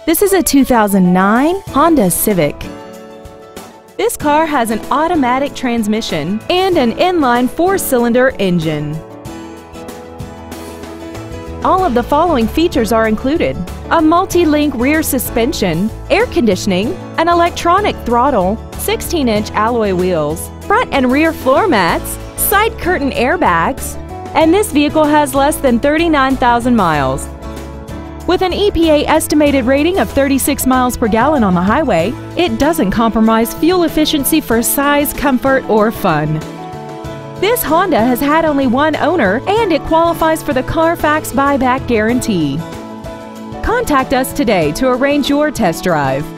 This is a 2009 Honda Civic. This car has an automatic transmission and an inline 4-cylinder engine. All of the following features are included: a multi-link rear suspension, air conditioning, an electronic throttle, 16-inch alloy wheels, front and rear floor mats, side curtain airbags, and this vehicle has less than 39,000 miles. With an EPA estimated rating of 36 miles per gallon on the highway, it doesn't compromise fuel efficiency for size, comfort, or fun. This Honda has had only one owner and it qualifies for the Carfax buyback guarantee. Contact us today to arrange your test drive.